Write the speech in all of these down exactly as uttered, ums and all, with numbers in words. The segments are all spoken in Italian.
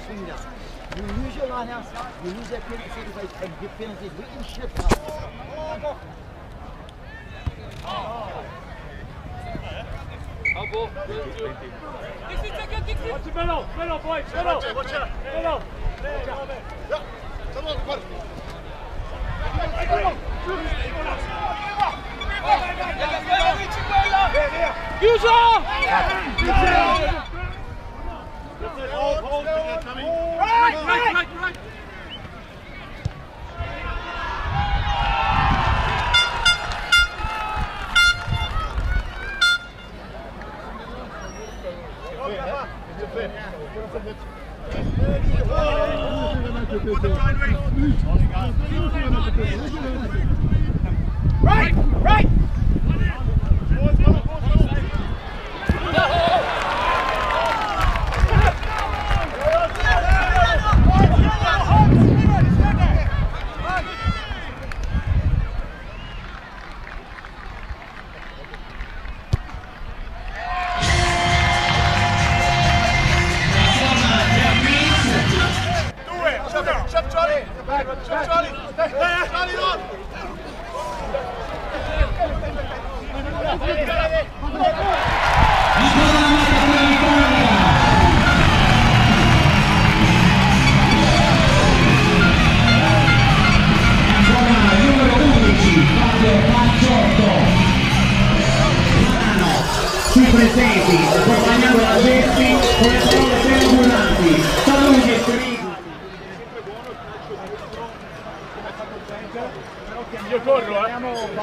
swing that. You lose your line outside, you lose that penalty face and get penalties. We can shift out. Watch it, Bello, Bello, boy, Bello, watch out, Bello. Chiuso! Hold, hold, right, right, right, right. Right, right. Qui presenti, accompagnando la gente con le parole preambulanti, saluti e feriti. Io corro, eh!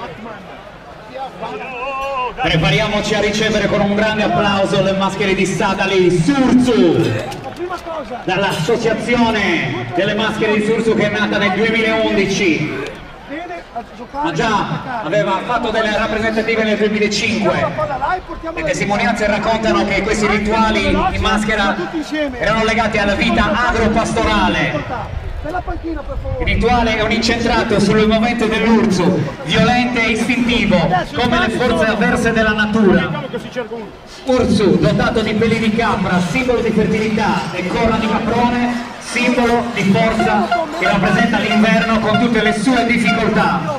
Prepariamoci a ricevere con un grande applauso le maschere di Sadali Surzu, dall'associazione delle maschere di Surzu che è nata nel duemilaundici. Ma già aveva fatto delle rappresentative nel duemilacinque, le testimonianze raccontano che questi rituali in maschera erano legati alla vita agropastorale. Il rituale è un incentrato sul movimento dell'urso, violente e istintivo, come le forze avverse della natura. Ursu, dotato di peli di capra, simbolo di fertilità, e corna di caprone, simbolo di forza che rappresenta l'inverno con tutte le sue difficoltà.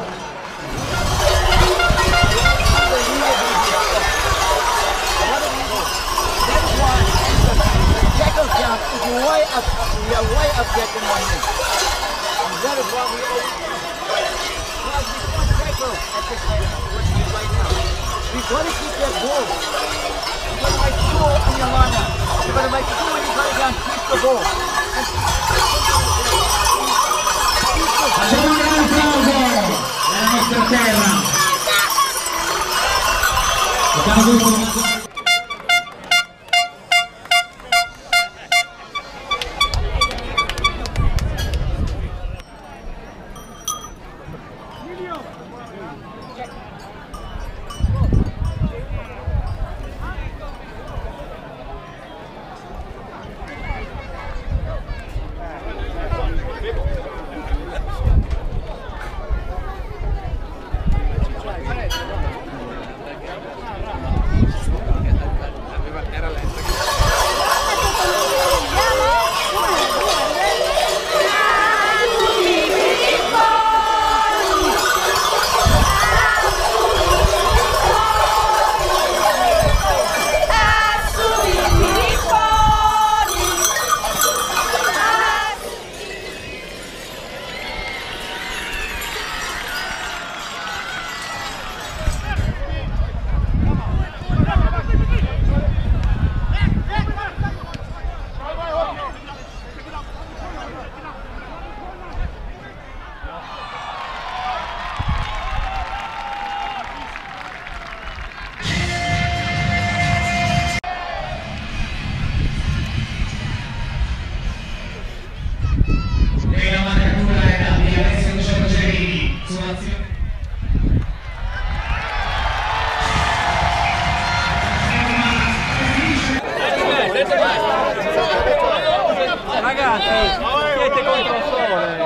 We are way up there in one minute. And that is why we owe because we want Jacob at this point, what he is right now. We've got to keep that ball. You've got to make sure in your lineup. You've got to make sure when you go down, keep the ball. Facciamo un grande applauso nella nostra terra. Ragazzi, siete contro il sole.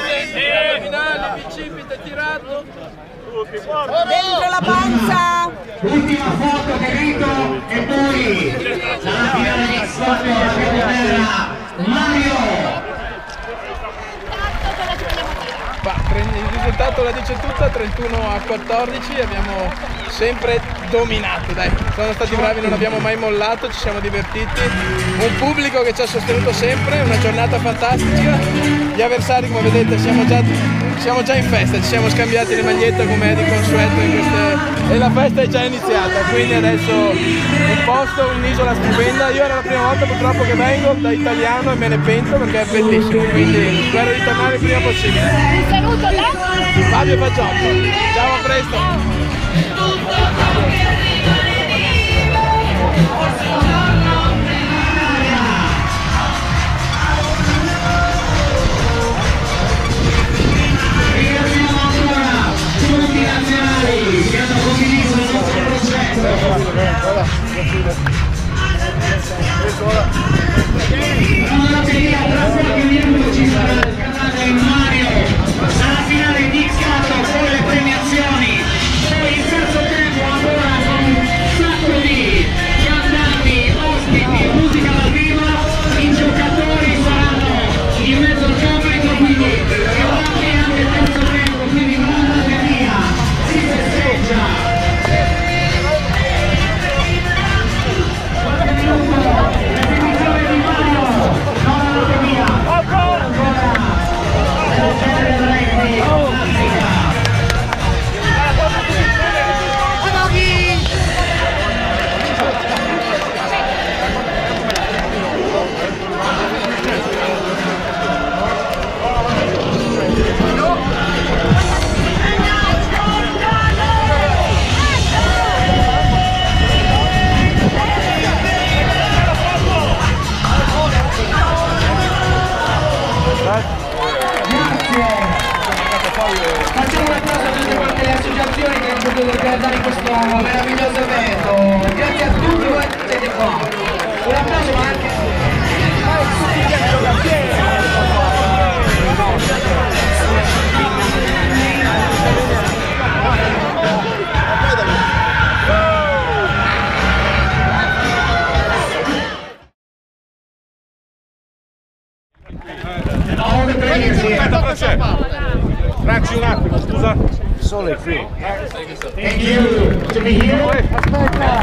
Finale, bicipite tirato. Dentro la panza. ultima foto che vedo e poi la finale di X quattro a Terra. Mario. Il risultato la dice tutta, trentuno a quattordici, abbiamo sempre dominato, dai, sono stati bravi, non abbiamo mai mollato, ci siamo divertiti, un pubblico che ci ha sostenuto sempre, una giornata fantastica, gli avversari come vedete siamo già, siamo già in festa, ci siamo scambiati le magliette come è di consueto in queste, e la festa è già iniziata, quindi adesso un posto, un'isola stupenda, io era la prima volta purtroppo che vengo da italiano e me ne pento perché è bellissimo, quindi spero di tornare il prima possibile. Un saluto là! Fabio Fagiotto, ciao, a presto! Ringraziamo ancora tutti i nazionali che hanno condiviso il nostro progetto. Allora, via, tra qualche minuto ci sarà il canale Mario alla finale di X quattro con le premiazioni, poi in terzo tempo ancora con un sacco di cantanti, ospiti, musica dal vivo, i giocatori saranno in mezzo al campo, quindi avanti anche il terzo tempo, quindi non andate via, si festeggia. Qualche minuto, l'esibizione di Mario, non andate via, ancora, facciamo un applauso a tutte quante le associazioni che hanno potuto organizzare questo meraviglioso evento. Grazie a tutti voi che siete qua. Un applauso ma anche a tutti gli associazioni. Franci, un attimo, scusa. Sole qui. Thank you to be here. Aspetta.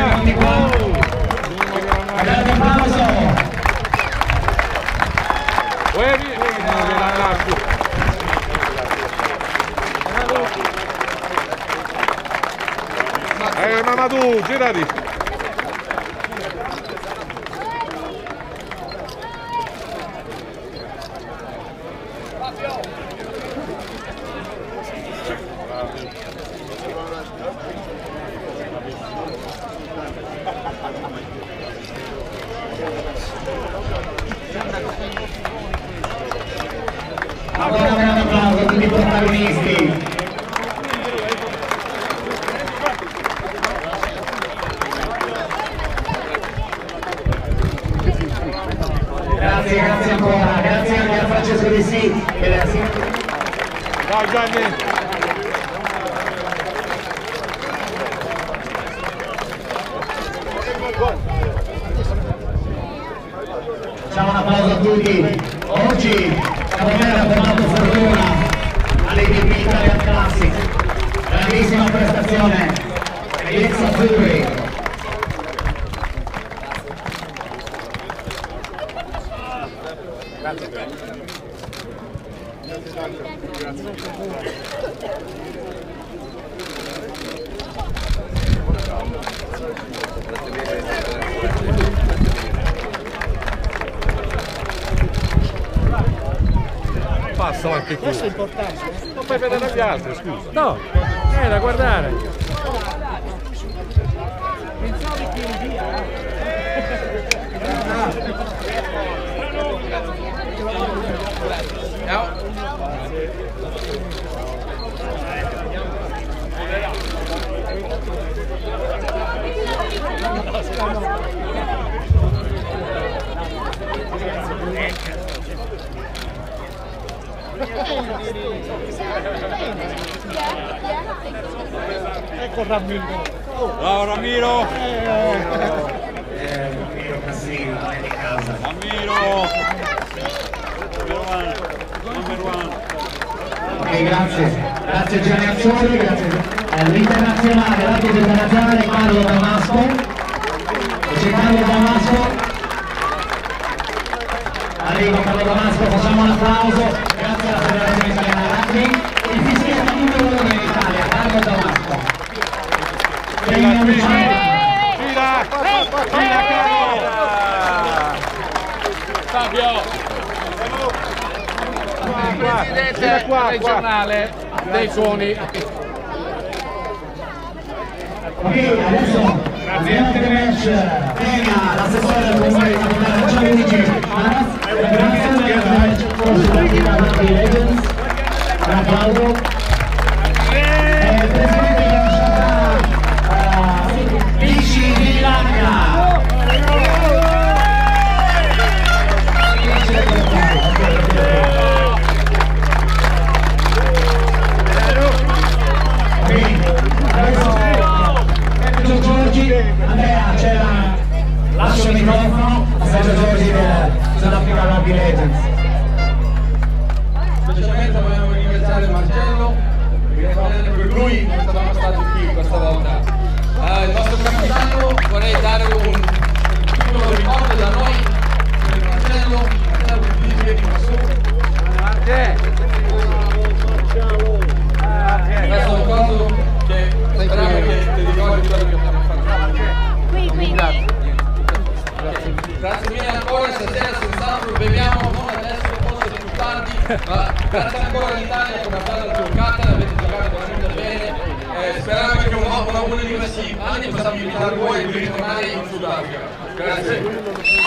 Grande applauso. Eh, Mamadou, girati. Ancora un grande applauso a tutti i protagonisti. Grazie, grazie ancora, grazie anche a Francesco Di Sì. Dai Gianni. Facciamo un applauso a tutti. Oggi Caponera ha portato fortuna alle D P Italian Classic. Grandissima prestazione degli ex azzurri. Passa anche qui. Questo è importante. Non fai vedere gli altri, scusa. No, è da guardare. Pensavi che eri via. Ciao. Ecco Ramiro. Bravo Ramiro! Eh, Ramiro Cassilla, è di casa. Ramiro! Number one. Number one. Ok, grazie. Grazie Gianni Azzurri, grazie. Eh, l'internazionale, l'arbitro internazionale Carlo Damasco. C'è Carlo Damasco. Arriva Carlo Damasco, facciamo un applauso. Grazie alla Federazione Italiana Rugby. Il fischietto numero uno in Italia, Carlo Damasco. Gira, gira, gira Carlo! Fabio! Presidente regionale dei suoni. Ok, adesso abbiamo il match Pena, l'assessore del comune di Capitale Gianluigi Maras, grazie al match Forza Legends, un applauso. E il presidente della società Vici di Lagna. Andrea, c'è la... lascio il microfono a Sergio Giorgi del Sudafrica Rugby Legends. Specialmente vogliamo ringraziare Marcello, perché per lui non stavamo stati qui questa volta. Uh, il nostro capitano, vorrei dare un piccolo ricordo da noi per Marcello, Marcello che viene qua su. Questo ricordo che speriamo che ti ricordi quello che abbiamo fatto. Grazie mille ancora, stasera senz'altro beviamo, non adesso, forse è più tardi, ma grazie ancora all'Italia come ha fatto la giocata, avete giocato veramente bene, eh, speriamo che una, una buona di questi anni possiamo invitare voi di ritornare in Sudafrica. Grazie.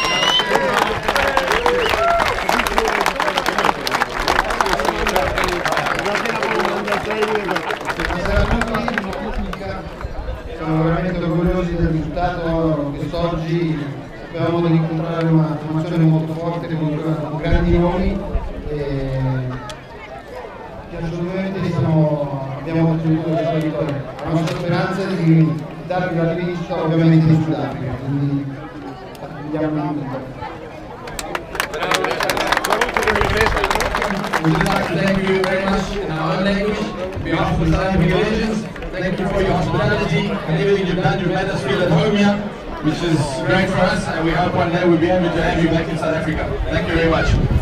Siamo veramente orgogliosi del risultato quest'oggi, avevamo modo di incontrare una formazione molto forte con grandi nomi e che assolutamente siamo, abbiamo ottenuto questa vittoria. La nostra speranza è di darvi la rivincita ovviamente in Sudafrica, quindi andiamo in vinta. We would like to thank you very much in our own language, on behalf of the South African Legends. Thank you for your hospitality and everything you've done. You've made us feel at home here, which is great for us, and we hope one day we'll be able to have you back in South Africa. Thank you very much.